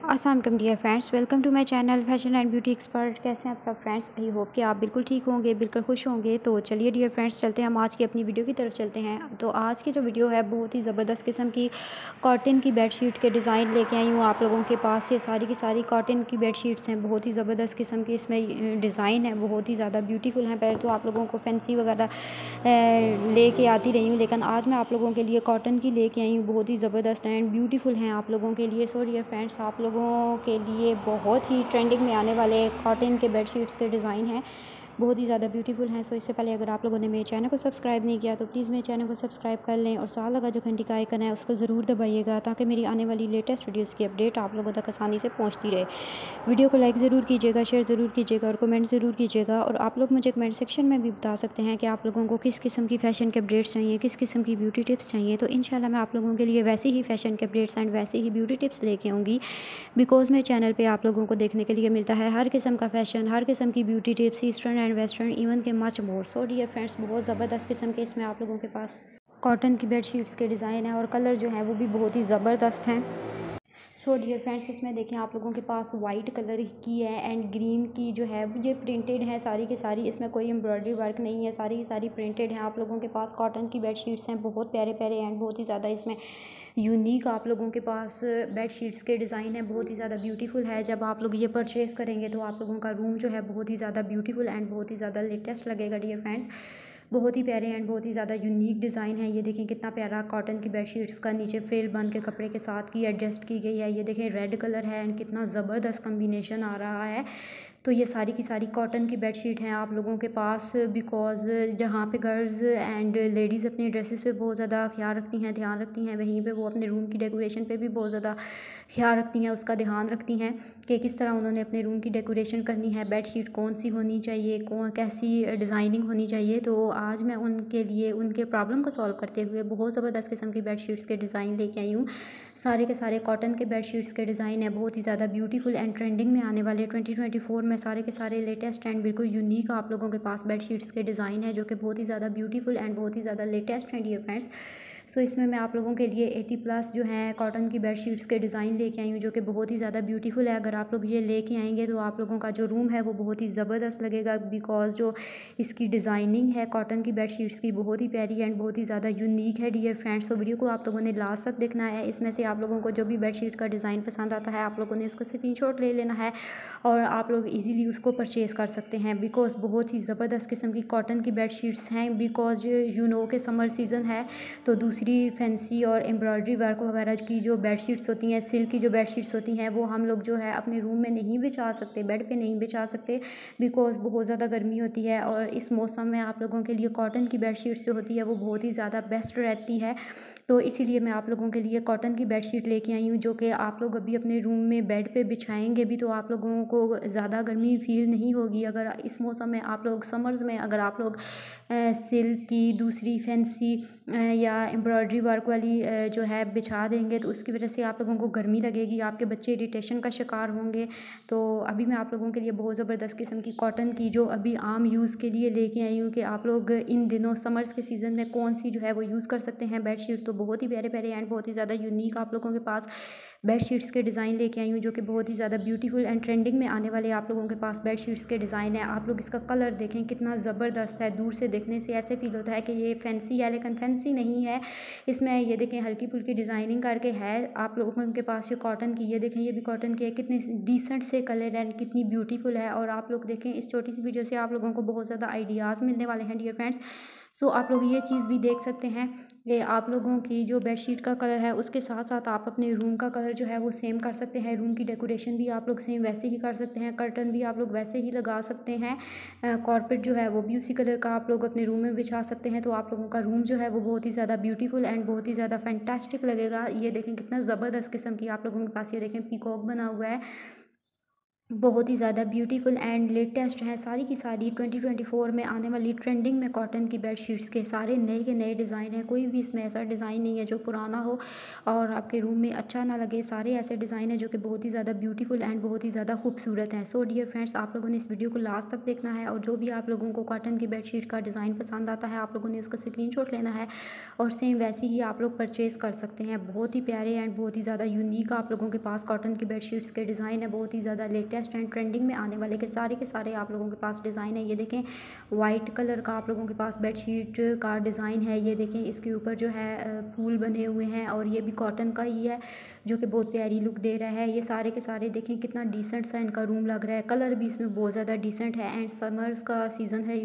अस्सलाम वालेकुम dear friends, welcome to my channel fashion and beauty expert. कैसे हैं आप सब फ्रेंड्स? आई होप कि आप बिल्कुल ठीक होंगे, बिल्कुल खुश होंगे। तो चलिए डियर फ्रेंड्स, चलते हैं हम आज की अपनी वीडियो की तरफ चलते हैं। तो आज की जो वीडियो है बहुत ही ज़बरदस्त किस्म की कॉटन की बेडशीट के डिज़ाइन लेके आई हूँ आप लोगों के पास। ये सारी की सारी कॉटन की बेडशीट्स हैं, बहुत ही ज़बरदस्त किस्म की इसमें डिज़ाइन है, बहुत ही ज़्यादा ब्यूटीफुल हैं। पहले तो आप लोगों को फैंसी वगैरह लेके आती रही हूँ, लेकिन आज मैं आप लोगों के लिए कॉटन की लेके आई हूँ, बहुत ही ज़बरदस्त एंड ब्यूटीफुल हैं आप लोगों के लिए। सो डियर फ्रेंड्स, आप लोगों के लिए बहुत ही ट्रेंडिंग में आने वाले कॉटन के बेडशीट्स के डिज़ाइन हैं, बहुत ही ज़्यादा ब्यूटीफुल हैं। सो इससे पहले अगर आप लोगों ने मेरे चैनल को सब्सक्राइब नहीं किया तो प्लीज़ मेरे चैनल को सब्सक्राइब कर लें और साथ लगा जो घंटी का आइकन है उसको ज़रूर दबाइएगा, ताकि मेरी आने वाली लेटेस्ट वीडियोस की अपडेट आप लोगों तक आसानी से पहुंचती रहे। वीडियो को लाइक ज़रूर कीजिएगा, शेयर ज़रूर कीजिएगा और कमेंट ज़रूर कीजिएगा। और आप लोग मुझे कमेंट सेक्शन में भी बता सकते हैं कि आप लोगों को किस किस्म की फ़ैशन के अपडेट्स चाहिए, किस किस्म की ब्यूटी टिप्स चाहिए। तो इंशाल्लाह मैं आप लोगों के लिए वैसे ही फ़ैशन के अपडेट्स एंड वैसे ही ब्यूटी टिप्स लेके आऊँगी, बिकॉज़ मेरे चैनल पे आप लोगों को देखने के लिए मिलता है हर किस्म का फ़ैशन, हर किस्म की beauty tips, eastern and western, even के much more. So dear friends, बहुत ज़बरदस्त किस्म के इसमें आप लोगों के पास कॉटन की बेडशीट्स के डिज़ाइन है और कलर जो है वो भी बहुत ही ज़बरदस्त हैं। सो डियर फ्रेंड्स, इसमें देखें आप लोगों के पास वाइट कलर की है एंड ग्रीन की जो है ये प्रिंटेड है सारी की सारी, इसमें कोई एम्ब्रॉयडरी वर्क नहीं है, सारी की सारी प्रिंटेड है। आप लोगों के पास कॉटन की बेडशीट्स हैं, बहुत प्यारे प्यारे एंड बहुत ही ज़्यादा इसमें यूनिक आप लोगों के पास बेडशीट्स के डिज़ाइन है, बहुत ही ज़्यादा ब्यूटीफुल है। जब आप लोग ये परचेज़ करेंगे तो आप लोगों का रूम जो है बहुत ही ज़्यादा ब्यूटीफुल एंड बहुत ही ज़्यादा लेटेस्ट लगेगा डियर फ्रेंड्स। बहुत ही प्यारे एंड बहुत ही ज़्यादा यूनिक डिज़ाइन है। ये देखें कितना प्यारा कॉटन की बेडशीट्स का नीचे फ्रिल बन के कपड़े के साथ की एडजस्ट की गई है। ये देखें रेड कलर है एंड कितना ज़बरदस्त कम्बिनेशन आ रहा है। तो ये सारी की सारी कॉटन की बेडशीट हैं आप लोगों के पास, बिकॉज़ जहाँ पे गर्ल्स एंड लेडीज़ अपनी ड्रेसेस पे बहुत ज़्यादा ख्याल रखती हैं, ध्यान रखती हैं, वहीं पे वो अपने रूम की डेकोरेशन पे भी बहुत ज़्यादा ख्याल रखती हैं, उसका ध्यान रखती हैं कि किस तरह उन्होंने अपने रूम की डेकोरेशन करनी है, बेडशीट कौन सी होनी चाहिए, कौन कैसी डिज़ाइनिंग होनी चाहिए। तो आज मैं उनके लिए उनके प्रॉब्लम को सॉल्व करते हुए बहुत ज़बरदस्त किस्म की बेडशीट्स के डिज़ाइन लेके आई हूँ। सारे के सारे कॉटन के बेडशीट्स के डिज़ाइन है, बहुत ही ज़्यादा ब्यूटीफुल एंड ट्रेंडिंग में आने वाले 2024 में सारे के सारे लेटेस्ट एंड बिल्कुल यूनिक आप लोगों के पास बेडशीट्स के डिज़ाइन है, जो कि बहुत ही ज़्यादा ब्यूटीफुल एंड बहुत ही ज़्यादा लेटेस्ट हैं डियर फ्रेंड्स। सो इसमें मैं आप लोगों के लिए 80+ जो है कॉटन की बेडशीट्स के डिज़ाइन लेके आई हूँ, जो कि बहुत ही ज़्यादा ब्यूटीफुल है। अगर आप लोग ये लेके आएंगे तो आप लोगों का जो रूम है वो बहुत ही ज़बरदस्त लगेगा, बिकॉज़ जो इसकी डिज़ाइनिंग है कॉटन की बेडशीट्स की बहुत ही प्यारी एंड बहुत ही ज़्यादा यूनिक है डियर फ्रेंड्स। तो वीडियो को आप लोगों ने लास्ट तक देखना है। इसमें से आप लोगों को जो भी बेडशीट का डिज़ाइन पसंद आता है आप लोगों ने उसको स्क्रीनशॉट ले लेना है और आप लोग ईज़िली उसको परचेज़ कर सकते हैं, बिकॉज़ बहुत ही ज़बरदस्त किस्म की कॉटन की बेडशीट्स हैं। बिकॉज़ यू नो के समर सीज़न है, तो दूसरी फैंसी और एम्ब्रॉयडरी वर्क वगैरह की जो बेडशीट्स होती हैं, सिल्क की जो बेडशीट्स होती हैं, वो हम लोग जो है अपने रूम में नहीं बिछा सकते, बेड पे नहीं बिछा सकते, बिकॉज़ बहुत ज़्यादा गर्मी होती है। और इस मौसम में आप लोगों के लिए कॉटन की बेडशीट्स जो होती है वो बहुत ही ज़्यादा बेस्ट रहती है। तो इसीलिए मैं आप लोगों के लिए कॉटन की बेडशीट लेके आई हूँ, जो कि आप लोग अभी अपने रूम में बेड पे बिछाएंगे भी तो आप लोगों को ज़्यादा गर्मी फील नहीं होगी। अगर इस मौसम में आप लोग समर्स में अगर आप लोग सिल्क की दूसरी फैंसी या एम्ब्रॉयडरी वर्क वाली जो है बिछा देंगे तो उसकी वजह से आप लोगों को गर्मी लगेगी, आपके बच्चे इरिटेशन का शिकार होंगे। तो अभी मैं आप लोगों के लिए बहुत ज़बरदस्त किस्म की कॉटन की जो अभी आम यूज़ के लिए लेके आई हूँ कि आप लोग इन दिनों समर्स के सीज़न में कौन सी जो है वो यूज़ कर सकते हैं बेडशीट। तो बहुत ही प्यारे प्यारे एंड बहुत ही ज़्यादा यूनिक आप लोगों के पास बेडशीट्स के डिज़ाइन लेके आई हूँ, जो कि बहुत ही ज़्यादा ब्यूटीफुल एंड ट्रेंडिंग में आने वाले आप लोगों के पास बेडशीट्स के डिज़ाइन है। आप लोग इसका कलर देखें कितना ज़बरदस्त है, दूर से देखने से ऐसे फील होता है कि ये फैंसी है, लेकिन फैंसी नहीं है। इसमें ये देखें हल्की फुल्की डिज़ाइनिंग करके है आप लोगों के पास ये कॉटन की, ये देखें ये भी कॉटन की है, कितने डिसेंट से कलर एंड कितनी ब्यूटीफुल है। और आप लोग देखें इस छोटी सी वीडियो से आप लोगों को बहुत ज़्यादा आइडियाज़ मिलने वाले हैं डियर फ्रेंड्स। सो आप लोग ये चीज़ भी देख सकते हैं कि आप लोगों की जो बेडशीट का कलर है उसके साथ साथ आप अपने रूम का कलर जो है वो सेम कर सकते हैं, रूम की डेकोरेशन भी आप लोग सेम वैसे ही कर सकते हैं, कर्टन भी आप लोग वैसे ही लगा सकते हैं, कारपेट जो है वो भी उसी कलर का आप लोग अपने रूम में बिछा सकते हैं। तो आप लोगों का रूम जो है वो बहुत ही ज़्यादा ब्यूटीफुल एंड बहुत ही ज़्यादा फैंटास्टिक लगेगा। ये देखें कितना ज़बरदस्त किस्म की आप लोगों के पास ये देखें पीकॉक बना हुआ है, बहुत ही ज़्यादा ब्यूटीफुल एंड लेटेस्ट है सारी की सारी 2024 में आने वाली ट्रेंडिंग में कॉटन की बेडशीट्स के सारे नए के नए डिज़ाइन हैं। कोई भी इसमें ऐसा डिज़ाइन नहीं है जो पुराना हो और आपके रूम में अच्छा ना लगे। सारे ऐसे डिज़ाइन हैं जो कि बहुत ही ज़्यादा ब्यूटीफुल एंड बहुत ही ज़्यादा खूबसूरत हैं। सो डियर फ्रेंड्स, आप लोगों ने इस वीडियो को लास्ट तक देखना है और जो भी आप लोगों को कॉटन की बेडशीट का डिज़ाइन पसंद आता है, आप लोगों ने उसका स्क्रीनशॉट लेना है और सेम वैसी ही आप लोग परचेज़ कर सकते हैं। बहुत ही प्यारे एंड बहुत ही ज़्यादा यूनिक आप लोगों के पास कॉटन की बेडशीट्स के डिज़ाइन है। बहुत ही ज़्यादा लेटेस्ट एंड ट्रेंडिंग में आने वाले के सारे आप लोगों के पास डिज़ाइन है। ये देखें, वाइट कलर का आप लोगों के पास बेडशीट का डिज़ाइन है। ये देखें, इसके ऊपर जो है फूल बने हुए हैं और ये भी कॉटन का ही है जो कि बहुत प्यारी लुक दे रहा है। ये सारे के सारे देखें कितना डिसेंट सा इनका रूम लग रहा है। कलर भी इसमें बहुत ज़्यादा डिसेंट है एंड समर्स का सीज़न है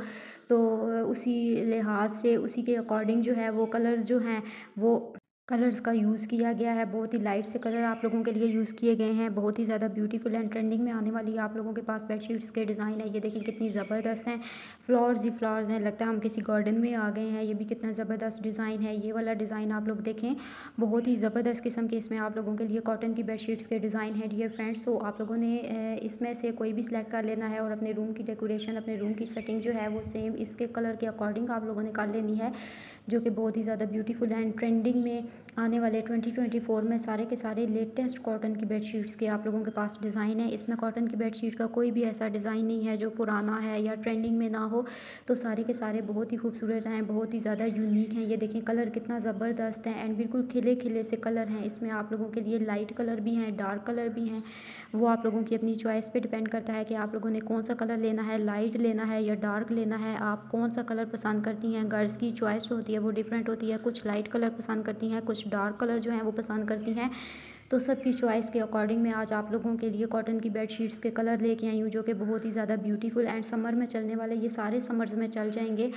तो उसी लिहाज से उसी के अकॉर्डिंग जो है वो कलर्स जो हैं वो कलर्स का यूज़ किया गया है। बहुत ही लाइट से कलर आप लोगों के लिए यूज़ किए गए हैं। बहुत ही ज़्यादा ब्यूटीफुल एंड ट्रेंडिंग में आने वाली आप लोगों के पास बेडशीट्स के डिज़ाइन है। ये देखें कितनी ज़बरदस्त हैं, फ्लावर्स ही फ्लावर्स हैं, लगता है हम किसी गार्डन में आ गए हैं। ये भी कितना ज़बरदस्त डिज़ाइन है। ये वाला डिज़ाइन आप लोग देखें, बहुत ही ज़बरदस्त किस्म के इसमें आप लोगों के लिए कॉटन की बेडशीट्स के डिज़ाइन है डियर फ्रेंड्स। तो आप लोगों ने इसमें से कोई भी सिलेक्ट कर लेना है और अपने रूम की डेकोरेशन, अपने रूम की सेटिंग जो है वो सेम इसके कलर के अकॉर्डिंग आप लोगों ने कर लेनी है, जो कि बहुत ही ज़्यादा ब्यूटीफुल एंड ट्रेंडिंग में आने वाले 2024 में सारे के सारे लेटेस्ट कॉटन की बेडशीट्स के आप लोगों के पास डिज़ाइन है। इसमें कॉटन की बेडशीट का कोई भी ऐसा डिज़ाइन नहीं है जो पुराना है या ट्रेंडिंग में ना हो। तो सारे के सारे बहुत ही खूबसूरत हैं, बहुत ही ज़्यादा यूनिक हैं। ये देखें कलर कितना ज़बरदस्त है एंड बिल्कुल खिले खिले से कलर हैं। इसमें आप लोगों के लिए लाइट कलर भी हैं, डार्क कलर भी हैं। वो आप लोगों की अपनी चॉइस पे डिपेंड करता है कि आप लोगों ने कौन सा कलर लेना है, लाइट लेना है या डार्क लेना है। आप कौन सा कलर पसंद करती हैं। गर्ल्स की चॉइस होती है वो डिफरेंट होती है, कुछ लाइट कलर पसंद करती हैं, कुछ डार्क कलर जो हैं वो पसंद करती हैं। तो सबकी चॉइस के अकॉर्डिंग मैं आज आप लोगों के लिए कॉटन की बेडशीट्स के कलर लेके आई हूँ, जो कि बहुत ही ज़्यादा ब्यूटीफुल एंड समर में चलने वाले, ये सारे समर्स में चल जाएंगे।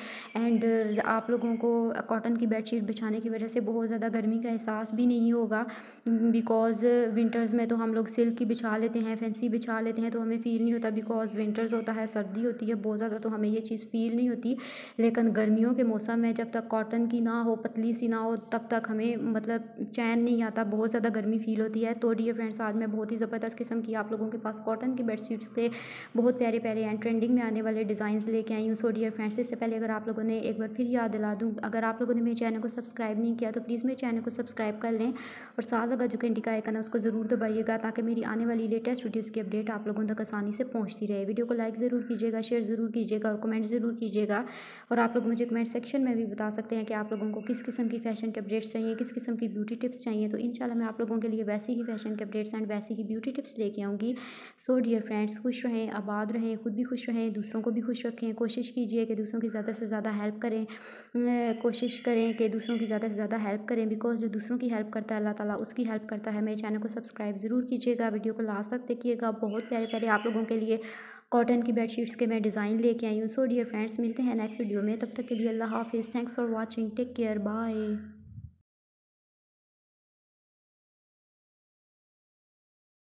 एंड आप लोगों को कॉटन की बेडशीट बिछाने की वजह से बहुत ज़्यादा गर्मी का एहसास भी नहीं होगा, बिकॉज़ विंटर्स में तो हम लोग सिल्क की बिछा लेते हैं, फैंसी बिछा लेते हैं तो हमें फ़ील नहीं होता, बिकॉज़ विंटर्स होता है, सर्दी होती है बहुत ज़्यादा, तो हमें ये चीज़ फ़ील नहीं होती। लेकिन गर्मियों के मौसम में जब तक कॉटन की ना हो, पतली सी ना हो, तब तक हमें मतलब चैन नहीं आता, बहुत ज़्यादा गर्मी फ़ील होती है। तो डियर फ्रेंड्स, आज मैं बहुत ही ज़बरदस्त किस्म की आप लोगों के पास कॉटन की बेडशीट्स के बहुत प्यारे प्यारे एंड ट्रेंडिंग में आने वाले डिज़ाइंस लेके आई हूँ। सो डियर फ्रेंड्स, इससे पहले अगर आप लोगों ने एक बार फिर याद दिला दूँ, अगर आप लोगों ने मेरे चैनल को सब्सक्राइब नहीं किया तो प्लीज़ मेरे चैनल को सब्सक्राइब कर लें और साथ लगा जो घंटी का आइकन है उसको ज़रूर दबाइएगा, ताकि मेरी आने वाली लेटेस्ट वीडियोज़ की अपडेट आप लोगों तक आसानी से पहुँचती रहे। वीडियो को लाइक ज़रूर कीजिएगा, शेयर ज़रूर कीजिएगा और कमेंट ज़रूर कीजिएगा। और आप लोग मुझे कमेंट सेक्शन में भी बता सकते हैं कि आप लोगों को किस किस्म की फ़ैशन के अपडेट्स चाहिए, किस किस्म की ब्यूटी टिप्स चाहिए। तो इंशाल्लाह मैं आप लोगों के लिए वैसी ही फ़ैशन के अपडेट्स एंड वैसी ही ब्यूटी टिप्स लेके आऊँगी। सो डियर फ्रेंड्स, खुश रहें, आबाद रहें, खुद भी खुश रहें, दूसरों को भी खुश रखें। कोशिश कीजिए कि दूसरों की ज़्यादा से ज़्यादा हेल्प करें। कोशिश करें कि दूसरों की ज़्यादा से ज़्यादा हेल्प करें, बिकॉज़ जो दूसरों की हेल्प करता है अल्लाह ताला उसकी हेल्प करता है। मेरे चैनल को सब्सक्राइब ज़रूर कीजिएगा, वीडियो को लास्ट तक देखिएगा। बहुत प्यारे प्यारे आप लोगों के लिए कॉटन की बेडशीट्स के मैं डिज़ाइन लेके आई हूँ। सो डियर फ्रेंड्स, मिलते हैं नेक्स्ट वीडियो में, तब तक के लिए अल्लाह हाफिज़। Thanks for watching, take care, bye.